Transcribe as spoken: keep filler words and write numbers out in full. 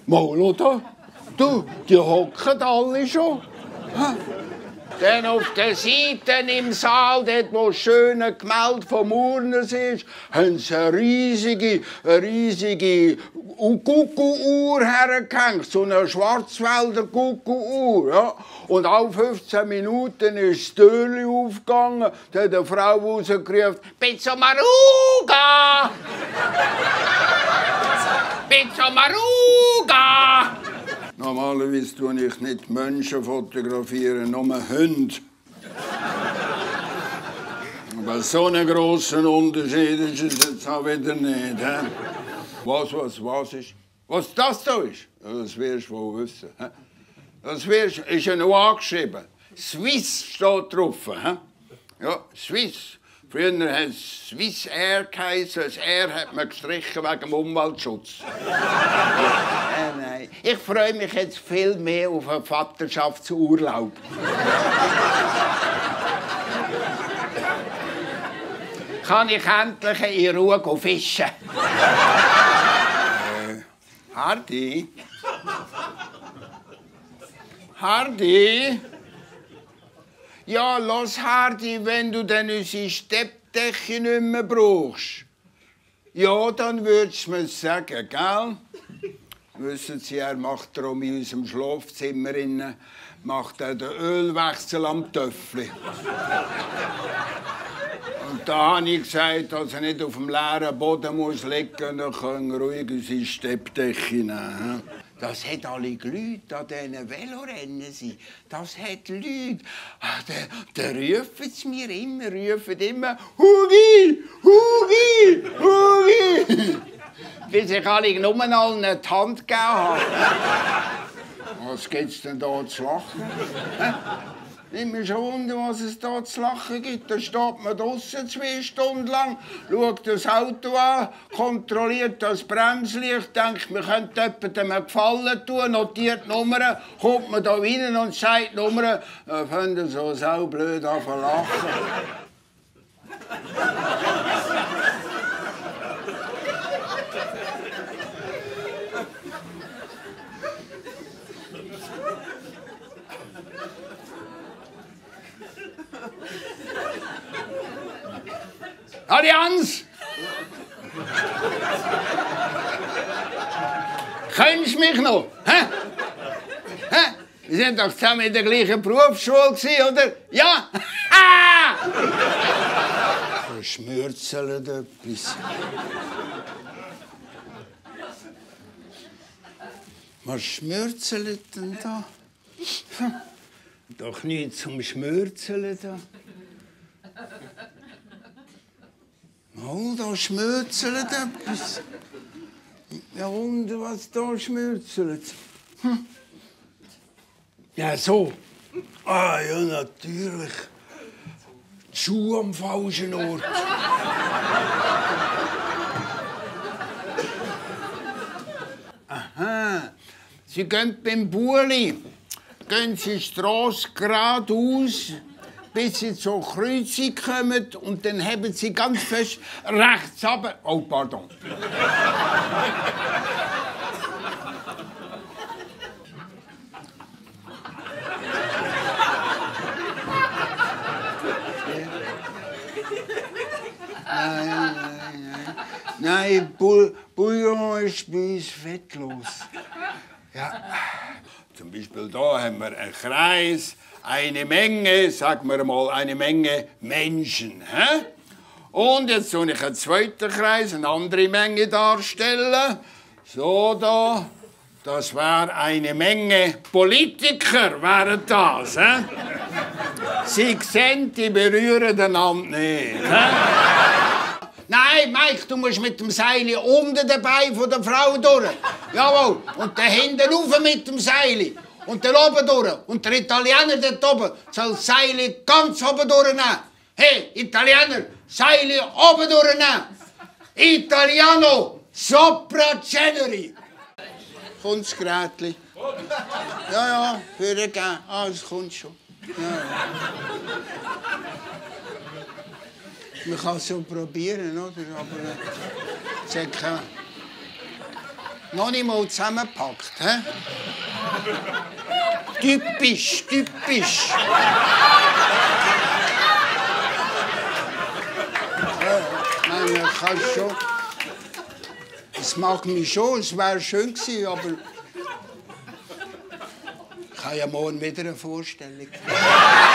Mal, oder? Du, die hocken alle schon. Dann auf den Seiten im Saal, dort wo das schöne Gemälde vom Urners ist, haben sie eine riesige, eine riesige Kuckuck-Uhr hergehängt. So eine Schwarzwälder Kuckuck-Uhr. Ja. Und alle fünfzehn Minuten ist das Türchen aufgegangen. Da hat eine Frau rausgerufen: «Pizza Maruga! Pizza Maruga!» Normalerweise tue ich nicht Menschen fotografieren, nur Hunde. Aber so einen grossen Unterschied ist es jetzt auch wieder nicht. He? Was, was, was ist? Was das da ist? Das wirst du wohl wissen. He? Das wirst, ist ja noch angeschrieben. Swiss steht drauf. He? Ja, Swiss. Früher hat es Swiss Air geheißen. Das Air hat man gestrichen wegen dem Umweltschutz. Ja, nein. Ich freue mich jetzt viel mehr auf einen Vaterschaftsurlaub. Kann ich endlich in Ruhe fischen? äh, Hardy? Hardy? Ja, los, Hardy, wenn du dann unsere Steppdecke nicht mehr brauchst, ja, dann würdest du mir sagen, gell? Wissen Sie, er macht darum in unserem Schlafzimmer innen, macht er den Ölwechsel am Töffli. Und da habe ich gesagt, dass er nicht auf dem leeren Boden muss liegen muss, dann können wir ruhig unsere Steppdecke nehmen. Das hat alle Leute an diesen Velorennen. Das hat Leute. Ach, da rufen sie mir immer, rufen immer «Hugi! Hugi! Hugi!» Weil sich alle nur allen die Hand gegeben haben. Was gibt's denn da zu lachen? Nicht mehr schon wundern, was es da zu lachen gibt. Da steht man draussen zwei Stunden lang, schaut das Auto an, kontrolliert das Bremslicht, denkt, wir könnten jemandem einen Gefallen tun, notiert die Nummern, kommt man da rein und sagt die Nummern, dann finden so saublöd an zu lachen. Allianz! Kennst du mich noch? Hä? Hä? Wir sind doch zusammen in der gleichen Berufsschule gewesen, oder? Ja? Verschmürzelt etwas. Was schmürzelt denn da? Doch nichts zum Schmürzeln da. Oh, da schmürzelt etwas. Ja, und was da schmürzelt? Hm. Ja, so. Ah, ja, natürlich. Die Schuhe am falschen Ort. Aha. Sie gehen beim Bueli. Gehen Sie die Strasse geradeaus, bis Sie zur Kreuzung kommen und dann haben Sie ganz fest rechts runter. Oh, pardon. Nein, nein, nein. Nein, Bouillon ist bei uns fettlos. Ja. Zum Beispiel da haben wir einen Kreis, eine Menge, sagen wir mal, eine Menge Menschen. He? Und jetzt soll ich einen zweiten Kreis, eine andere Menge darstellen. So da, das wäre eine Menge Politiker, wären das. He? Sie sehen, die berühren einander nicht. He? Nein, Mike, du musst mit dem Seil unter den Beinen von der Frau durch. Jawohl. Und dann hinten rauf mit dem Seil. Und dann oben durch. Und der Italiener dort oben soll das Seil ganz oben durchnehmen. Hey, Italiener, Seil oben durchnehmen. Italiano, sopra ceneri. Kommt das Grätli? Ja, ja, würde gehen. Ah, es kommt schon. Ja. Man kann es so probieren, oder? Aber es hat kein... Noch nicht mal zusammengepackt, hä? Typisch, typisch. Ja, nein, ich kann schon. Es mag mich schon, es wäre schön gewesen, aber ich habe ja morgen wieder eine Vorstellung.